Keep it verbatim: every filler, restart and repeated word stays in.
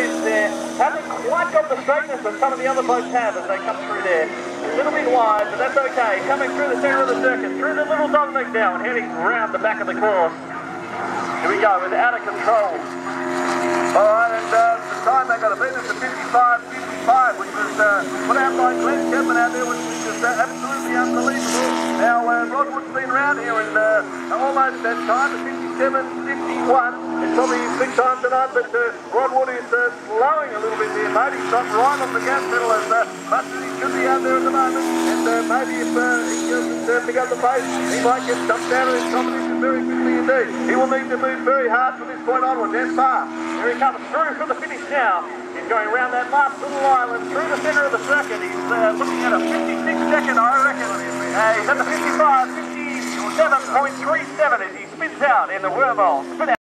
ends there. Hasn't quite got the straightness that some of the other boats have as they come through there. A little bit wide, but that's okay. Coming through the centre of the circuit, through the little dog leg now, and heading round the back of the course. Here we go, with Out of Control. Alright, and uh, the time they got to beat us to fifty-five fifty-five, which was uh, put out by Glenn Chapman out there, which was just uh, absolutely unbelievable. Now, uh, Rodwood's been around here and uh, almost that time, at fifty-seven fifty-one. It's probably his big time tonight, but uh, Rodwood is uh, slowing a little bit there, mate. He's not right on the gas pedal as uh, much as he should be out there at the moment. And uh, maybe if uh, he doesn't uh, pick up the pace, he might get dumped out of his competition very quickly indeed. He will need to move very hard from this point onwards and far. Here he comes through from the finish now. He's going around that last little island through the centre of the circuit. He's uh, looking at a fifty-six second, I reckon. Uh, he's at the fifty-five fifty-seven point three seven as he spins out in the wormhole. Spin out.